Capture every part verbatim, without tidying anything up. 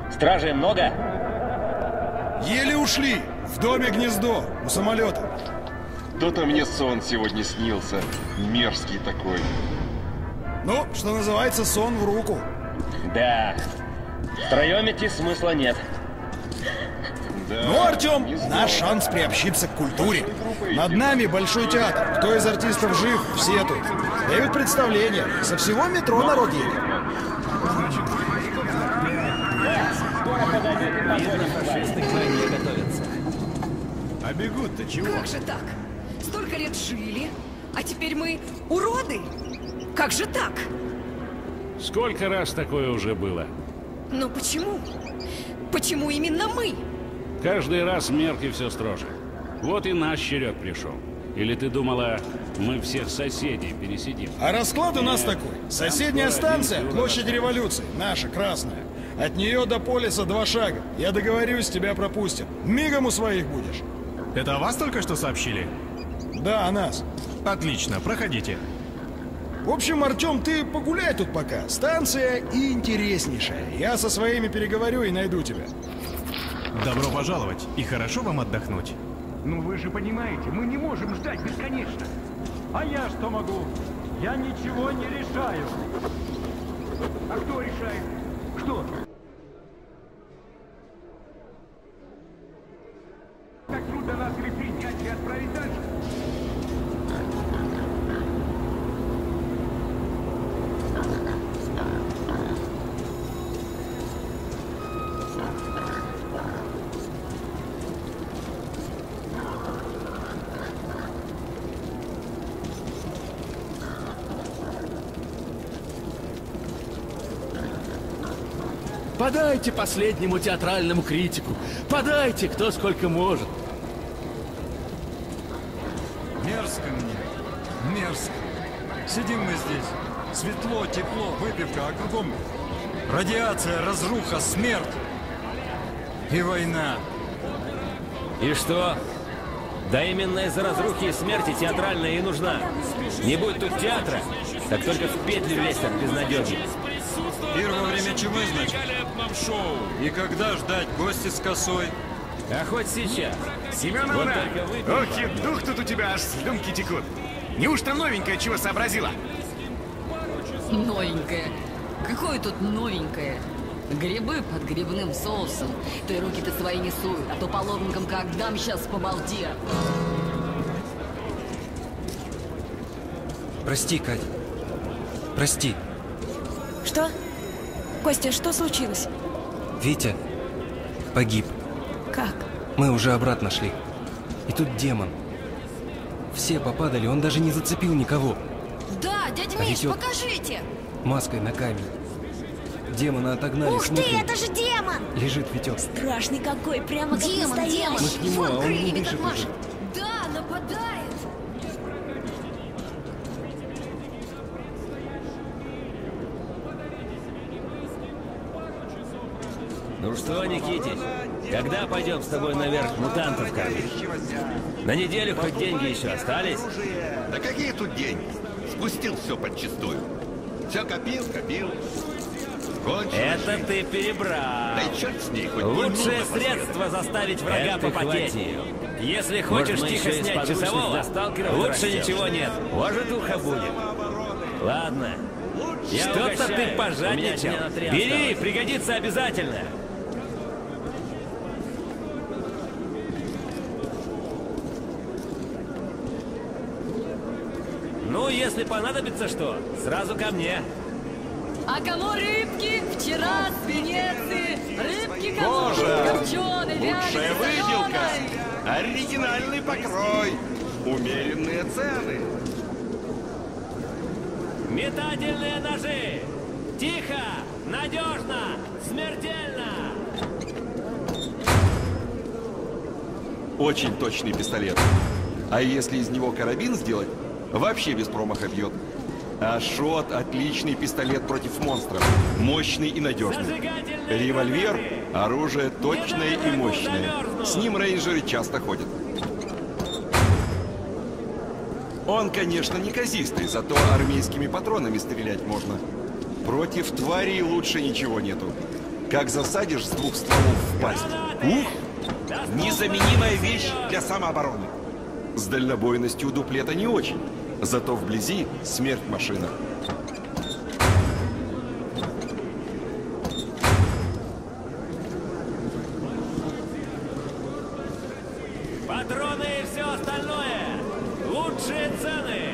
Стражей много? Еле ушли. В доме гнездо, у самолета. То-то мне сон сегодня снился. Мерзкий такой. Ну, что называется, сон в руку. Да. Втроем идти смысла нет. Да, Ну, Артем, не знаю. наш шанс приобщиться к культуре. Над нами большой театр. Кто из артистов жив, все тут. Дают представление. Со всего метро народ едет. А бегут-то чего? Как же так? Столько лет жили, а теперь мы уроды? Как же так? Сколько раз такое уже было? Но почему? Почему именно мы? Каждый раз мерки все строже. Вот и наш черед пришел. Или ты думала, мы всех соседей пересидим? А расклад у нас такой. Соседняя станция, площадь Революции, наша, красная. От нее до полиса два шага. Я договорюсь, тебя пропустят. Мигом у своих будешь. Это о вас только что сообщили? Да, о нас. Отлично, проходите. В общем, Артем, ты погуляй тут пока. Станция интереснейшая. Я со своими переговорю и найду тебя. Добро пожаловать и хорошо вам отдохнуть. Ну вы же понимаете, мы не можем ждать бесконечно. А я что могу? Я ничего не решаю. А кто решает? Кто? Так трудно нас или принять и отправить дальше. Подайте последнему театральному критику. Подайте, кто сколько может. Мерзко мне. Мерзко. Сидим мы здесь. Светло, тепло, выпивка, а кругом радиация, разруха, смерть. И война. И что? Да именно из-за разрухи и смерти театральная и нужна. Не будь тут театра, так только в петлю лезть от безнадежных. Первое время чумы, значит? И когда ждать гости с косой? А хоть сейчас. Семеновна! Вот Ох, и дух тут у тебя, аж слюнки текут. Неужто новенькое чего сообразила? Новенькое? Какое тут новенькое? Грибы под грибным соусом. Ты руки-то свои не суй, а то половником как дам сейчас по балде. Прости, Кать. Прости. Что? Костя, что случилось? Витя погиб. Как? Мы уже обратно шли. И тут демон. Все попадали, он даже не зацепил никого. Да, дядя А Миш, ведь покажите! Маской на камень. Демона отогнали. Ух смотрим. ты, это же демон! Лежит Витек. Страшный какой, прямо как Демон, настоящий. демон! Мы к нему, а Вон он не крыльями дышит так машет! уже. Да, нападает! Ну что, Никитич, когда пойдем с тобой наверх мутантов кормить? На неделю хоть деньги еще остались? Да какие тут деньги? Спустил все подчистую. Все копил, копил. Кончилось. Это ты перебрал. Да и черт с ней, хоть Лучшее пульнул средство заставить врага Это попотеть. хватило. Если хочешь Может, мы тихо еще из снять Ну, часового, часового, лучше растем. ничего нет. Может, ухо будет. Ладно. Что-то ты пожадничал. Бери, пригодится обязательно. Ну, если понадобится что, сразу ко мне. А кому рыбки? Вчера с Венеции. Рыбки кому? Боже! Копченой, Лучшая вяленой, выделка. соленой. Оригинальный покрой. Умеренные цены. Метательные ножи! Тихо! Надежно! Смертельно! Очень точный пистолет. А если из него карабин сделать, вообще без промаха бьет. А шот – отличный пистолет против монстров. Мощный и надежный. Револьвер – оружие точное и мощное. С ним рейнджеры часто ходят. Он, конечно, неказистый, зато армейскими патронами стрелять можно. Против тварей лучше ничего нету. как засадишь с двух стволов в пасть. Ух! Незаменимая вещь для самообороны. С дальнобойностью у дуплета не очень, зато вблизи смерть машина. Патроны и все остальное. Лучшие цены.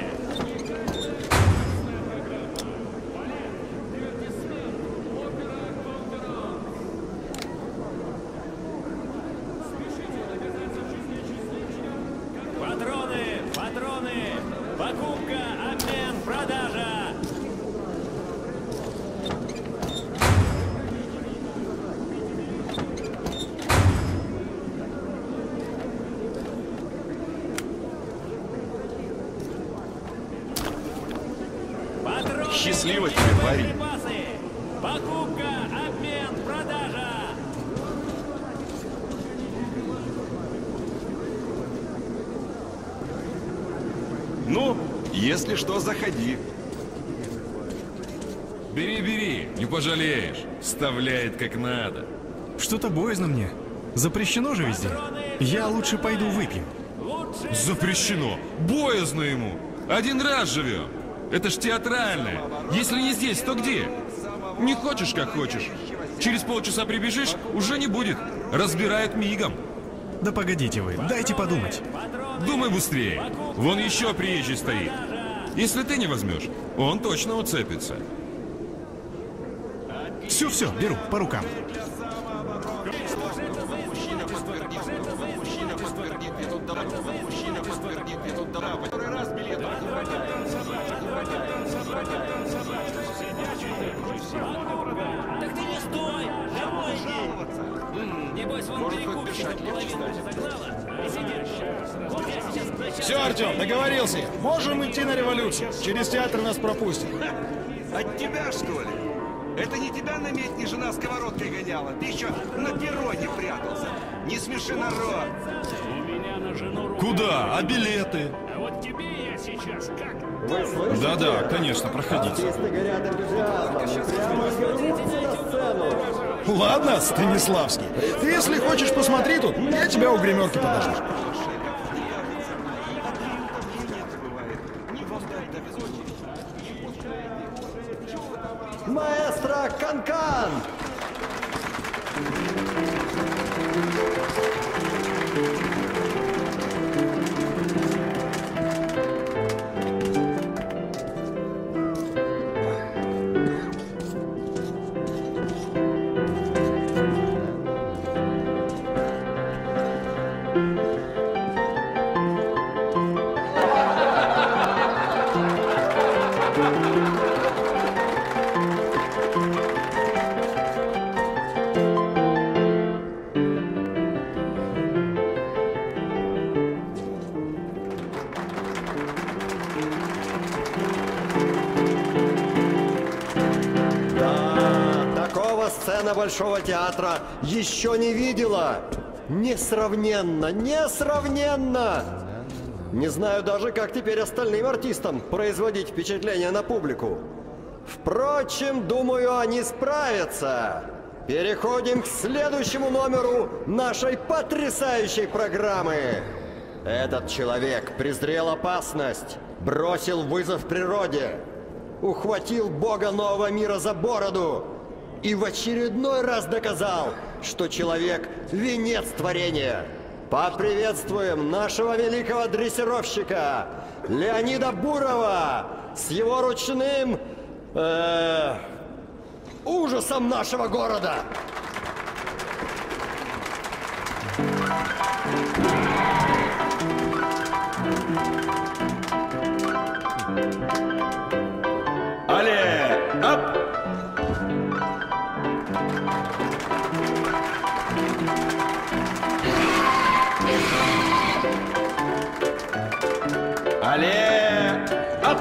Патроны, патроны. Покупка, обмен, продажа. Счастливо тебе, парень. Покупка, обмен, продажа. Ну, если что, заходи. Бери, бери, не пожалеешь. Вставляет как надо. Что-то боязно мне. Запрещено же везде. Я лучше пойду выпью. Запрещено. Боязно ему. Один раз живем. Это ж театральное. Если не здесь, то где? Не хочешь, как хочешь. Через полчаса прибежишь, уже не будет. Разбирают мигом. Да погодите вы, дайте подумать. Думай быстрее. Вон еще приезжий стоит. Если ты не возьмешь, он точно уцепится. Все-все, беру, по рукам. Так ты не стой! Домой иди! Небось, вон перекупщик половину загнала и сидишь. Вот я сейчас начну... Все, Артем, договорился. Можем идти на революцию. Через театр нас пропустят. От тебя, что ли? Это не тебя на медне жена сковородкой гоняла? Ты еще на перроне прятался. Не смеши народ. Куда? А билеты? А вот тебе я сейчас как? Да-да, конечно, проходите. Ладно, Станиславский. Ты, если хочешь, посмотри тут. Я тебя у гримерки подожду. Маэстро Канкан! Сцена Большого театра еще не видела. Несравненно, несравненно. Не знаю даже, как теперь остальным артистам производить впечатление на публику. Впрочем, думаю, они справятся. Переходим к следующему номеру нашей потрясающей программы. Этот человек презрел опасность, бросил вызов природе, ухватил бога нового мира за бороду и в очередной раз доказал, что человек – венец творения. Поприветствуем нашего великого дрессировщика Леонида Бурова с его ручным э, ужасом нашего города. Але! Ап! Але! Ап!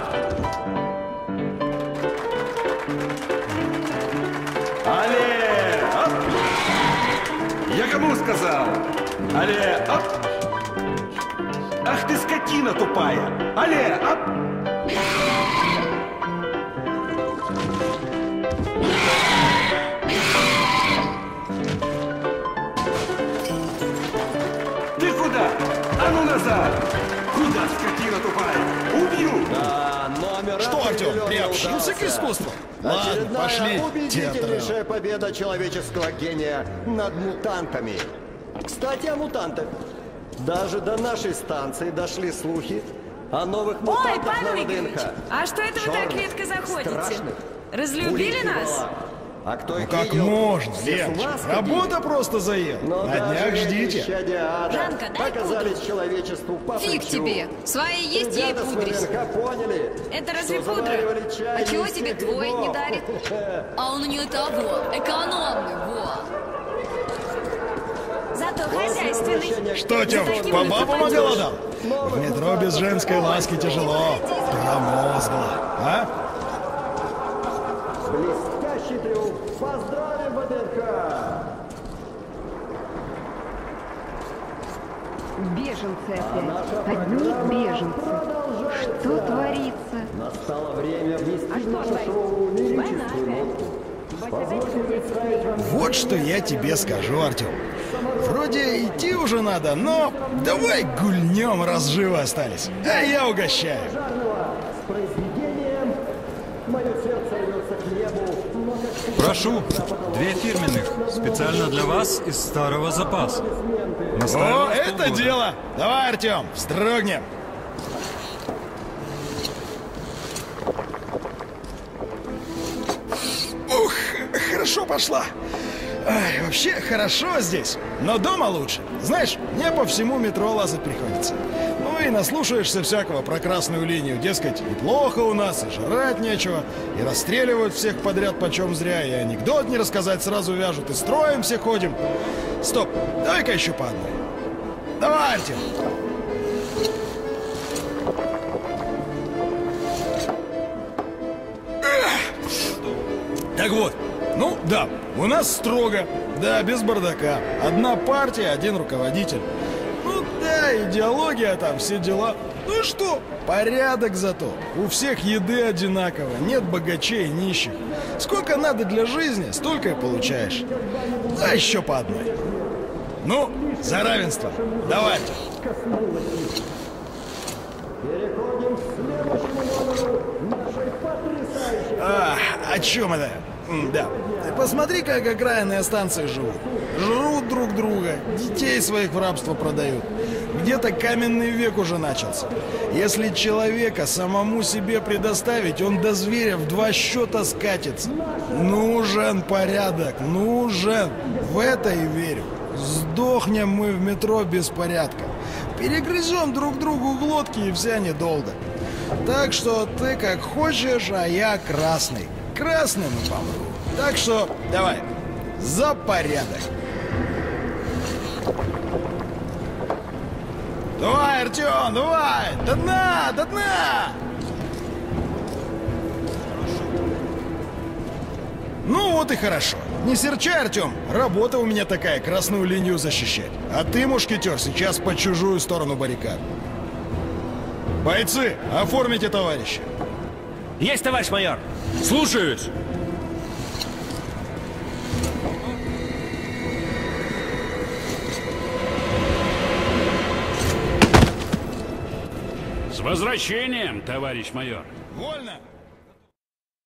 Але! Ап! Я кому сказал? Але! Ап! Ах ты скотина тупая! Але! Ап! назад! Куда, скотина тупая? Убью! Да, номер Что, Артем, определенно приобщился удался. к искусству? Ладно, Очередная пошли, убедительнейшая победа человеческого гения над мутантами. Кстати, о мутантах. Даже до нашей станции дошли слухи о новых Ой, мутантах Павел на Игоревич, ВДНХ. а что это вы так Черных, редко заходите? страшных, Разлюбили улитки нас? была. А кто Ну их как видел, можно, все с Леночка? ума сходили. Работа просто заела. Но На даже днях эти ждите. исчадия ада Жанка, дай показались человечеству по Фиг плечу. тебе. Свои есть, я и Ребята с пудрись. ВДНХ поняли, Это разве что пудра? заваривали чай А чего из тебе тех твой не грибов. дарит? А он не того, экономный, во. Зато хозяйственный. Что, Тём, по бабам оголодал? В метро без женской ласки тяжело. Промозгло. А? Блестящий триумф. Поздравим ВДНХ! Беженцы опять. Одни беженцы. Что творится? Настало время внести А в что наше опять? шоу лирическую Война нотку. Позвольте представить вам... Вот что я тебе скажу, Артем. Вроде идти уже надо, но давай гульнем, раз живы остались. А я угощаю. С произведением мое сердце рвется к небу, но как Прошу, две фирменных, специально для вас из старого запаса. О, Настаиваю это полгода. дело! Давай, Артем, строгнем. Ух, хорошо пошла. Ай, вообще хорошо здесь, но дома лучше. Знаешь, мне по всему метро лазать приходится. Ну и наслушаешься всякого про красную линию. Дескать, и плохо у нас, и жрать нечего, и расстреливают всех подряд почем зря, и анекдот не рассказать сразу вяжут, и строим все ходим. Стоп, давай-ка еще по одной. Давай, Артем. Так вот, ну да, у нас строго, да, без бардака. Одна партия, один руководитель. Ну да, идеология там, все дела. Ну и что, порядок зато. У всех еды одинаково, нет богачей и нищих. Сколько надо для жизни, столько и получаешь. А еще по одной. Ну, за равенство. Давайте. переходим к следующему номеру нашей потрясающей... А, о чем это? М, Да. Ты посмотри, как окраинные станции живут. Жрут друг друга, детей своих в рабство продают. Где-то каменный век уже начался. Если человека самому себе предоставить, он до зверя в два счета скатится. Нужен порядок, нужен. В это и верю. Сдохнем мы в метро без порядка. Перегрызем друг другу глотки, и вся недолго. Так что ты как хочешь, а я красный. Красным и помру. Так что давай, за порядок. Давай, Артем, давай! До дна, до дна! Ну вот и хорошо. Не серчай, Артем. Работа у меня такая, красную линию защищать. А ты, мушкетер, сейчас по чужую сторону баррикад. Бойцы, оформите товарища. Есть, товарищ майор! Слушаюсь! С возвращением, товарищ майор! Вольно!